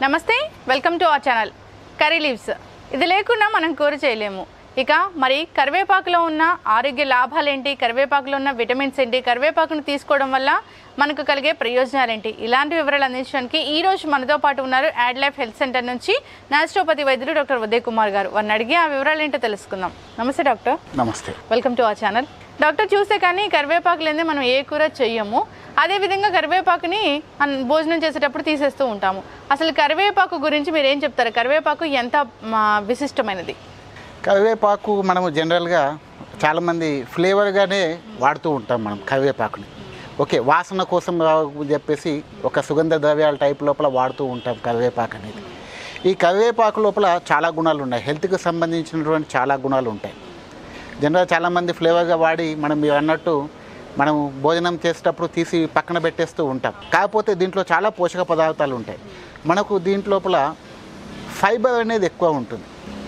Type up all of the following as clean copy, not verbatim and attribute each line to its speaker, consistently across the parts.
Speaker 1: నమస్తే welcome to our channel curry leaves. ఇది లేకుండా మనం కూర చేయలేము. ఇక మరి కరివేపాకులో ఉన్న ఆరోగ్య లాభాలు ఏంటి, కరివేపాకులో ఉన్న విటమిన్స్ ఏంటి, కరివేపాకును తీసుకోవడం వల్ల మనకు కలిగే ప్రయోజనాలు ఏంటి, ఇలాంటి వివరాలు అందించడానికి ఈ రోజు మనతో పాటు ఉన్నారు యాడ్ లైఫ్ హెల్త్ సెంటర్ నుంచి న్యాచురోపతి వైద్యులు డాక్టర్ ఉదయ్ కుమార్ గారు. వారిని అడిగి ఆ వివరాలు ఏంటో తెలుసుకుందాం. నమస్తే డాక్టర్.
Speaker 2: నమస్తే,
Speaker 1: welcome to our channel. Doctor, చూస్తే కానీ కరివేపాకు లేదే మనం ఏ కూర చెయ్యము. అదేవిధంగా కరివేపాకుని భోజనం చేసేటప్పుడు తీసేస్తూ ఉంటాము. అసలు కరివేపాకు గురించి మీరు ఏం చెప్తారు? కరివేపాకు ఎంత విశిష్టమైనది?
Speaker 2: కరివేపాకు మనము జనరల్గా చాలామంది ఫ్లేవర్గానే వాడుతూ ఉంటాం మనం కరివేపాకుని. ఓకే, వాసన కోసం చెప్పేసి ఒక సుగంధ ద్రవ్యాల టైప్ లోపల వాడుతూ ఉంటాం కరివేపాకు అనేది. ఈ కరివేపాకు లోపల చాలా గుణాలు ఉన్నాయి, హెల్త్కి సంబంధించినటువంటి చాలా గుణాలు ఉంటాయి. జనరల్గా చాలామంది ఫ్లేవర్గా వాడి మనం మీరు అన్నట్టు మనం భోజనం చేసేటప్పుడు తీసి పక్కన పెట్టేస్తూ ఉంటాం. కాకపోతే దీంట్లో చాలా పోషక పదార్థాలు ఉంటాయి. మనకు దీంట్లోపల ఫైబర్ అనేది ఎక్కువ ఉంటుంది.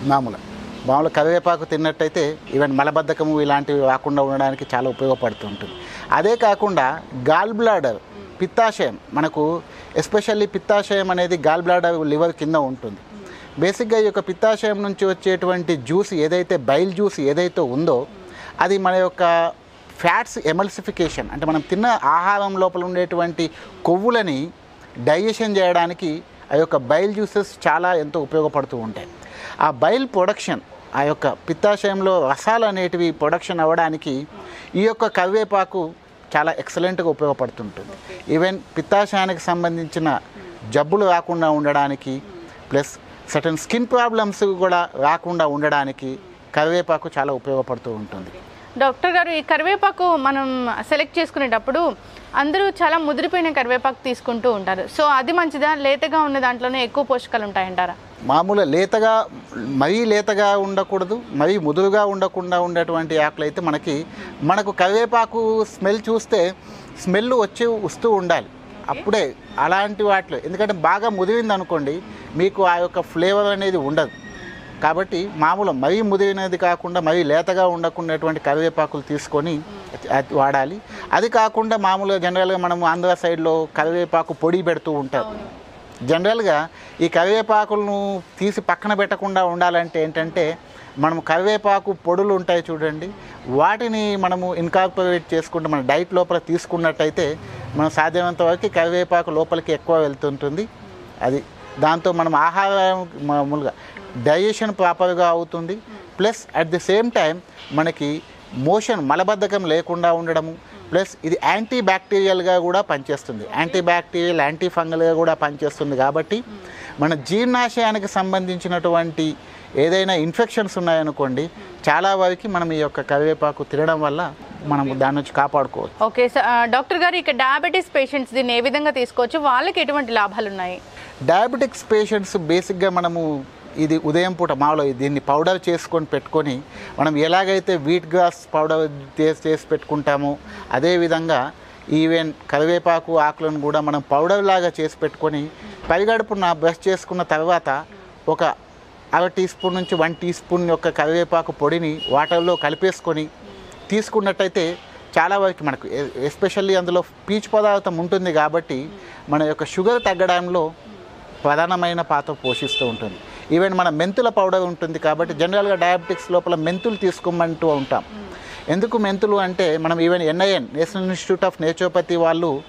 Speaker 2: మామూలు కరివేపాకు తిన్నట్టయితే ఈవెన్ మలబద్ధకము ఇలాంటివి రాకుండా ఉండడానికి చాలా ఉపయోగపడుతుంటుంది. అదే కాకుండా గాల్ బ్లాడర్, పిత్తాశయం, మనకు ఎస్పెషల్లీ పిత్తాశయం అనేది గాల్ బ్లాడర్ లివర్ కింద ఉంటుంది. బేసిక్గా ఈ యొక్క పిత్తాశయం నుంచి వచ్చేటువంటి జ్యూస్ ఏదైతే బైల్ జ్యూస్ ఏదైతే ఉందో అది మన యొక్క ఫ్యాట్స్ ఎమల్సిఫికేషన్, అంటే మనం తిన్న ఆహారం లోపల ఉండేటువంటి కొవ్వులని డైజెషన్ చేయడానికి ఆ యొక్క బైల్ జ్యూసెస్ చాలా ఎంతో ఉపయోగపడుతూ ఉంటాయి. ఆ బైల్ ప్రొడక్షన్, ఆ యొక్క పిత్తాశయంలో రసాలు అనేటివి ప్రొడక్షన్ అవ్వడానికి ఈ యొక్క కరివేపాకు చాలా ఎక్సలెంట్గా ఉపయోగపడుతుంటుంది. ఈవెన్ పిత్తాశయానికి సంబంధించిన జబ్బులు రాకుండా ఉండడానికి, ప్లస్ సర్టన్ స్కిన్ ప్రాబ్లమ్స్ కూడా రాకుండా ఉండడానికి కరివేపాకు చాలా ఉపయోగపడుతూ ఉంటుంది.
Speaker 1: డాక్టర్ గారు, ఈ కరివేపాకు మనం సెలెక్ట్ చేసుకునేటప్పుడు అందరూ చాలా ముదిరిపోయిన కరివేపాకు తీసుకుంటూ ఉంటారు. సో అది మంచిదా? లేతగా ఉన్న దాంట్లోనే ఎక్కువ పోషకాలు ఉంటాయంటారా?
Speaker 2: మామూలుగా మరీ లేతగా ఉండకూడదు, మరీ ముదురుగా ఉండకుండా ఉండేటువంటి ఆకులు అయితే మనకు కరివేపాకు స్మెల్ చూస్తే స్మెల్ వస్తూ ఉండాలి అప్పుడే అలాంటి వాటిలో. ఎందుకంటే బాగా ముదిరింది అనుకోండి మీకు ఆ యొక్క ఫ్లేవర్ అనేది ఉండదు. కాబట్టి మరీ ముదిరినది కాకుండా మరీ లేతగా ఉండకుండాటువంటి కరివేపాకులు తీసుకొని వాడాలి. అది కాకుండా మామూలుగా జనరల్గా మనం ఆంధ్ర సైడ్లో కరివేపాకు పొడి పెడుతూ ఉంటారు. జనరల్గా ఈ కరివేపాకులను తీసి పక్కన పెట్టకుండా ఉండాలంటే ఏంటంటే మనం కరివేపాకు పొడులు ఉంటాయి చూడండి, వాటిని మనము ఇన్కార్పొరేట్ చేసుకుంటే మన డైట్ లోపల తీసుకున్నట్టయితే మనం సాధ్యమైనంత వరకు కరివేపాకు లోపలికి ఎక్కువ వెళ్తుంటుంది. అది దాంతో మనం ఆహారం మామూలుగా డైజెషన్ ప్రాపర్గా అవుతుంది. Plus at the same time మనకి మలబద్ధకం లేకుండా ఉండడము, ప్లస్ ఇది యాంటీ బ్యాక్టీరియల్గా కూడా పనిచేస్తుంది, యాంటీ ఫంగల్గా కూడా పనిచేస్తుంది. కాబట్టి మన జీర్ణాశయానికి సంబంధించినటువంటి ఏదైనా ఇన్ఫెక్షన్స్ ఉన్నాయనుకోండి చాలా వరకు మనం ఈ యొక్క కరివేపాకు తినడం వల్ల మనం దాని నుంచి కాపాడుకోవచ్చు.
Speaker 1: ఓకే డాక్టర్ గారు, ఇక డయాబెటీస్ పేషెంట్స్ దీన్ని ఏ విధంగా తీసుకోవచ్చు, వాళ్ళకి ఎటువంటి లాభాలు ఉన్నాయి?
Speaker 2: డయాబెటిక్స్ పేషెంట్స్ బేసిక్గా మనము ఇది ఉదయం పూట దీన్ని పౌడర్ చేసుకొని పెట్టుకొని మనం ఎలాగైతే వీట్ గ్రాస్ పౌడర్ చేసి పెట్టుకుంటామో అదేవిధంగా ఈవెన్ కరివేపాకు ఆకులను కూడా మనం పౌడర్ లాగా చేసి పెట్టుకొని పరిగడుపున బ్రష్ చేసుకున్న తర్వాత ఒక 1/2 టీ స్పూన్ నుంచి 1 టీ స్పూన్ యొక్క కరివేపాకు పొడిని వాటర్లో కలిపేసుకొని తీసుకున్నట్టయితే చాలా వరకు మనకు ఎస్పెషల్లీ అందులో పీచు పదార్థం ఉంటుంది కాబట్టి మన యొక్క షుగర్ తగ్గడంలో ప్రధానమైన పాత్ర పోషిస్తూ ఉంటుంది. ఈవెన్ మన మెంతుల పౌడర్ ఉంటుంది కాబట్టి జనరల్గా డయాబెటిక్స్ లోపల మెంతులు తీసుకోమంటూ ఉంటాం. ఎందుకు మెంతులు అంటే మనం even national institute of naturopathy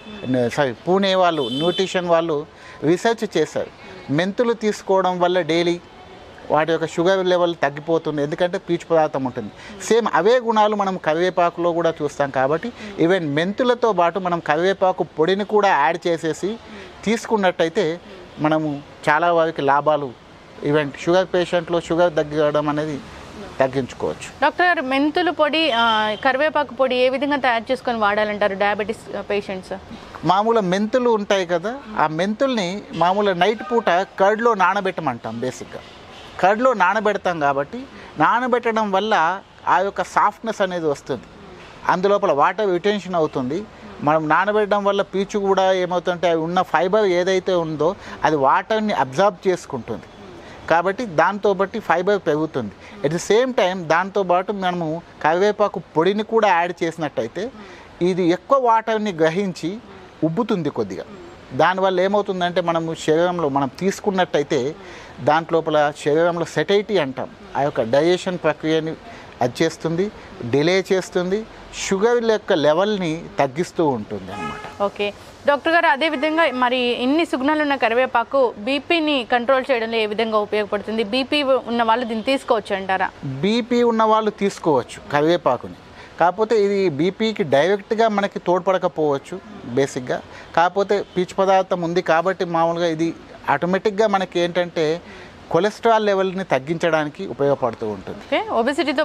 Speaker 2: Pune వాళ్ళు న్యూట్రిషన్ వాళ్ళు రీసెర్చ్ చేశారు. మెంతులు తీసుకోవడం వల్ల డైలీ వాటి యొక్క షుగర్ లెవెల్ తగ్గిపోతుంది, ఎందుకంటే పీచు పదార్థం ఉంటుంది. సేమ్ అవే గుణాలు మనం కరివేపాకులో కూడా చూస్తాం. కాబట్టి ఈవెన్ మెంతులతో పాటు మనం కరివేపాకు పొడిని కూడా యాడ్ చేసేసి తీసుకున్నట్టయితే మనము చాలా వరకు లాభాలు, ఈవెన్ షుగర్ పేషెంట్లో షుగర్ తగ్గడం అనేది తగ్గించుకోవచ్చు.
Speaker 1: డాక్టర్ గారు, మెంతుల పొడి కరివేపాకు పొడి ఏ విధంగా తయారు చేసుకొని వాడాలంటారు డయాబెటీస్ పేషెంట్స్?
Speaker 2: మెంతులు ఉంటాయి కదా, ఆ మెంతుల్ని నైట్ పూట కర్డ్లో నానబెట్టమంటాం. బేసిక్గా కర్డ్లో నానబెడతాం కాబట్టి నానబెట్టడం వల్ల ఆ యొక్క సాఫ్ట్నెస్ అనేది వస్తుంది, అందులోపల వాటర్ రిటెన్షన్ అవుతుంది. మనం నానబెట్టడం వల్ల పీచు కూడా ఏమవుతుంటే ఉన్న ఫైబర్ ఏదైతే ఉందో అది వాటర్ని అబ్జార్బ్ చేసుకుంటుంది కాబట్టి దాంతో బట్టి ఫైబర్ పెరుగుతుంది. ఎట్ ది సేమ్ టైం దాంతోపాటు మనము కరివేపాకు పొడిని కూడా యాడ్ చేసినట్టయితే ఇది ఎక్కువ వాటర్ని గ్రహించి ఉబ్బుతుంది కొద్దిగా. దానివల్ల ఏమవుతుందంటే మనము శరీరంలో మనం తీసుకున్నట్టయితే దాంట్లోపల శరీరంలో సెటైటీ అంటాం, ఆ యొక్క డైజెషన్ ప్రక్రియని అది చేస్తుంది, డిలే చేస్తుంది, షుగర్ యొక్క లెవెల్ని తగ్గిస్తూ ఉంటుంది అన్నమాట.
Speaker 1: ఓకే డాక్టర్ గారు, అదేవిధంగా మరి ఇన్ని సుగుణాలు ఉన్న కరివేపాకు బీపీని కంట్రోల్ చేయడంలో ఏ విధంగా ఉపయోగపడుతుంది? బీపీ ఉన్న వాళ్ళు దీన్ని తీసుకోవచ్చు అంటారా?
Speaker 2: బీపీ ఉన్న వాళ్ళు తీసుకోవచ్చు కరివేపాకుని, కాకపోతే ఇది బీపీకి డైరెక్ట్గా మనకి తోడ్పడకపోవచ్చు బేసిక్గా. కాకపోతే పీచు పదార్థం ఉంది కాబట్టి మామూలుగా ఇది ఆటోమేటిక్గా మనకి ఏంటంటే కొలెస్ట్రాల్ లెవెల్ని తగ్గించడానికి ఉపయోగపడుతూ ఉంటుంది.
Speaker 1: ఒబెసిటీతో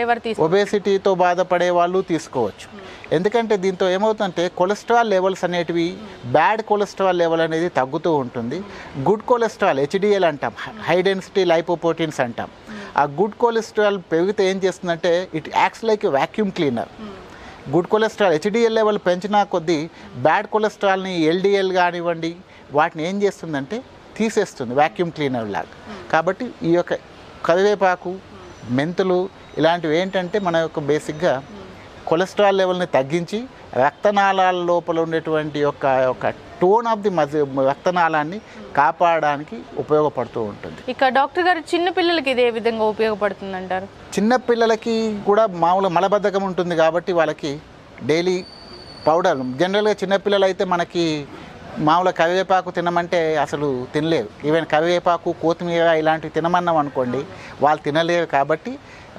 Speaker 2: బాధపడే వాళ్ళు తీసుకోవచ్చు. ఎందుకంటే దీంతో ఏమవుతుందంటే కొలెస్ట్రాల్ లెవెల్స్ అనేటివి, బ్యాడ్ కొలెస్ట్రాల్ లెవెల్ అనేది తగ్గుతూ ఉంటుంది. గుడ్ కొలెస్ట్రాల్ హెచ్డిఎల్ అంటాం, హై డెన్సిటీ లైపోప్రోటీన్స్ అంటాం. ఆ గుడ్ కొలెస్ట్రాల్ పెరిగితే ఏం చేస్తుందంటే it acts like vacuum cleaner. Good cholesterol HDL level పెంచినా కొద్దీ బ్యాడ్ కొలెస్ట్రాల్ని ఎల్డిఎల్ కానివ్వండి వాటిని ఏం చేస్తుందంటే తీసేస్తుంది, వ్యాక్యూమ్ క్లీనర్ లాగా. కాబట్టి ఈ యొక్క కరివేపాకు, మెంతులు ఇలాంటివి ఏంటంటే మన యొక్క బేసిక్గా కొలెస్ట్రాల్ లెవెల్ని తగ్గించి రక్తనాళాల లోపల ఉండేటువంటి యొక్క టోన్ ఆఫ్ ది రక్తనాళాన్ని కాపాడడానికి ఉపయోగపడుతూ ఉంటుంది.
Speaker 1: ఇక డాక్టర్ గారు, చిన్న పిల్లలకి ఇది ఏ విధంగా ఉపయోగపడుతుంది అంటారు?
Speaker 2: చిన్న పిల్లలకి కూడా మామూలు మలబద్ధకం ఉంటుంది కాబట్టి వాళ్ళకి డైలీ పౌడర్, జనరల్గా చిన్నపిల్లలు అయితే మనకి మామూలు కరివేపాకు తినమంటే అసలు తినలేరు. ఈవెన్ కరివేపాకు, కొత్తిమీర ఇలాంటివి తినమన్నాం అనుకోండి వాళ్ళు తినలేరు. కాబట్టి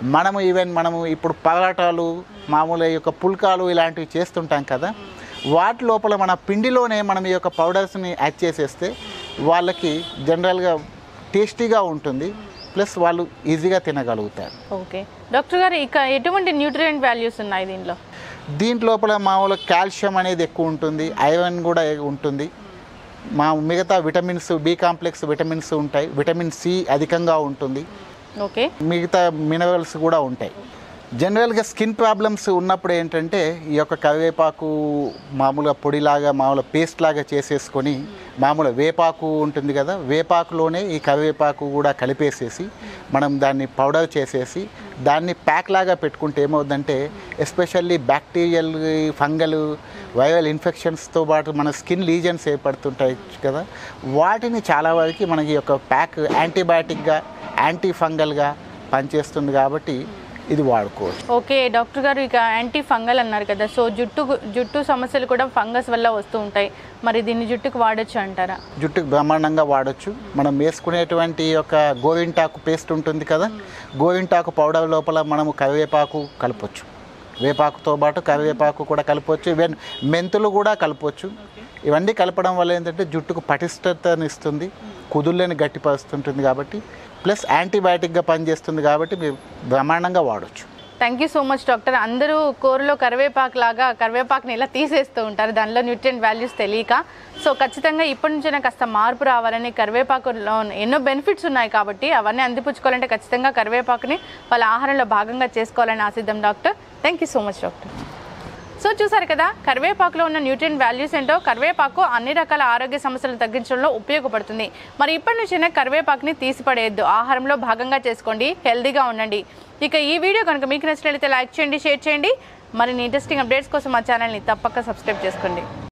Speaker 2: మనము ఇప్పుడు పరాటాలు, మామూలు యొక్క పుల్కాలు ఇలాంటివి చేస్తుంటాం కదా, వాటి లోపల మన పిండిలోనే మనం ఈ యొక్క పౌడర్స్ని యాడ్ చేసేస్తే వాళ్ళకి జనరల్గా టేస్టీగా ఉంటుంది, ప్లస్ వాళ్ళు ఈజీగా తినగలుగుతారు.
Speaker 1: ఓకే డాక్టర్ గారు, ఇక ఎటువంటి న్యూట్రియంట్ వాల్యూస్ ఉన్నాయి దీనిలో?
Speaker 2: దీంట్లోపల మామూలు కాల్షియం అనేది ఎక్కువ ఉంటుంది, ఐరన్ కూడా ఉంటుంది, మిగతా విటమిన్స్, బి కాంప్లెక్స్ విటమిన్స్ ఉంటాయి, విటమిన్ సి అధికంగా ఉంటుంది,
Speaker 1: ఓకే
Speaker 2: మిగతా మినరల్స్ కూడా ఉంటాయి. జనరల్గా స్కిన్ ప్రాబ్లమ్స్ ఉన్నప్పుడు ఏంటంటే ఈ యొక్క కరివేపాకు మామూలుగా పొడిలాగా, మామూలు పేస్ట్ లాగా చేసేసుకొని, మామూలు వేపాకు ఉంటుంది కదా, వేపాకులోనే ఈ కరివేపాకు కూడా కలిపేసేసి మనం దాన్ని పౌడర్ చేసేసి దాన్ని ప్యాక్ లాగా పెట్టుకుంటే ఏమవుతుందంటే ఎస్పెషల్లీ బ్యాక్టీరియల్, ఫంగల్, వైరల్ ఇన్ఫెక్షన్స్తో పాటు మన స్కిన్ లీజన్స్ ఏర్పడుతుంటాయి కదా, వాటిని చాలా వరకు మనకి యొక్క ప్యాక్ యాంటీబయాటిక్గా, యాంటీ ఫంగల్గా పనిచేస్తుంది కాబట్టి ఇది వాడుకోవచ్చు.
Speaker 1: ఓకే డాక్టర్ గారు, ఇక యాంటీ ఫంగల్ అన్నారు కదా, సో జుట్టు సమస్యలు కూడా ఫంగస్ వల్ల వస్తూ ఉంటాయి, మరి దీన్ని జుట్టుకు వాడచ్చు అంటారా?
Speaker 2: జుట్టుకు బ్రహ్మాండంగా వాడచ్చు. మనం వేసుకునేటువంటి యొక్క గోరింటాకు పేస్ట్ ఉంటుంది కదా, గోరింటాకు పౌడర్ లోపల మనము కరివేపాకు కలపొచ్చు, వేపాకుతో పాటు కరివేపాకు కూడా కలపవచ్చు, ఈవెన్ మెంతులు కూడా కలపవచ్చు. ఇవన్నీ కలపడం వల్ల ఏంటంటే జుట్టుకు పటిష్టతనిస్తుంది, కుదుళ్ళని గట్టిపరుస్తుంటుంది కాబట్టి, ప్లస్ యాంటీబయాటిక్గా పనిచేస్తుంది కాబట్టి మీరు బ్రహ్మాండంగా వాడచ్చు.
Speaker 1: Thank you so much doctor. అందరూ కూరలో కరివేపాకు లాగా కరివేపాకుని ఇలా తీసేస్తూ ఉంటారు, దానిలో న్యూట్రియంట్ వాల్యూస్ తెలియక. సో ఖచ్చితంగా ఇప్పటి నుంచైనా కాస్త మార్పు రావాలని, కరివేపాకులో ఎన్నో బెనిఫిట్స్ ఉన్నాయి కాబట్టి అవన్నీ అందిపుచ్చుకోవాలంటే ఖచ్చితంగా కరివేపాకుని వాళ్ళ ఆహారంలో భాగంగా చేసుకోవాలని ఆశిద్దాం doctor. Thank you so much doctor. So చూసారు కదా, కరివేపాకులో ఉన్న న్యూట్రియంట్ వాల్యూస్ ఏంటో. కరివేపాకు అన్ని రకాల ఆరోగ్య సమస్యలను తగ్గించడంలో ఉపయోగపడుతుంది. మరి ఇప్పటి నుంచైనా కరివేపాకుని తీసిపడేయద్దు, ఆహారంలో భాగంగా చేసుకోండి, హెల్దీగా ఉండండి. ఇక ఈ వీడియో కనుక మీకు నచ్చినట్లయితే లైక్ చేయండి, షేర్ చేయండి. మరిన్ని ఇంట్రెస్టింగ్ అప్డేట్స్ కోసం మా ఛానల్ని తప్పక సబ్స్క్రైబ్ చేసుకోండి.